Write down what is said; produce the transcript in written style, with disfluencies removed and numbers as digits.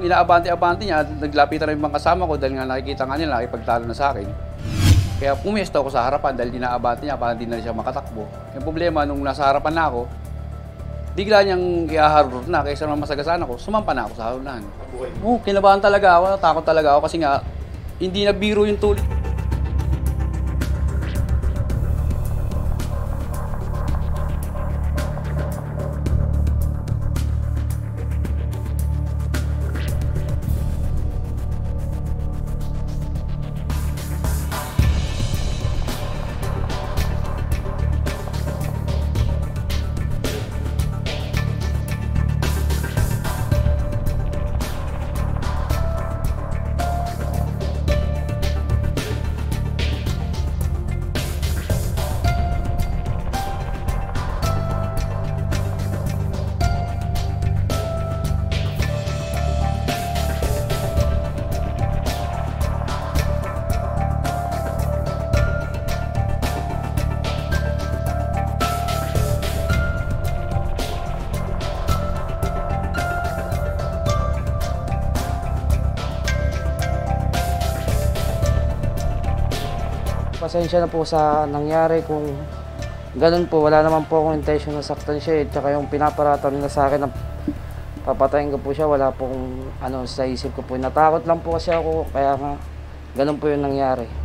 inaabante-abante niya, naglapitan rin yung mga kasama ko dahil nga nakikita nga nila, nakipagtalo na sa akin. Kaya pumesto ako sa harapan dahil inaabante niya para hindi na siya makatakbo. Yung problema, nung nasa harapan na ako, bigla niyang iaharur na, kaysa naman masagasaan ako, sumampa na ako sa harunan. Oo, kinabahan talaga ako, natakot talaga ako kasi nga, hindi na biro yung tuloy. Pasensya na po sa nangyari kung ganun po. Wala naman po akong intention na saktan siya eh. Tsaka yung pinaparatan nila sa akin na papatayin ko po siya, wala pong sa isip ko po. Natakot lang po kasi ako, kaya nga ganun po yung nangyari.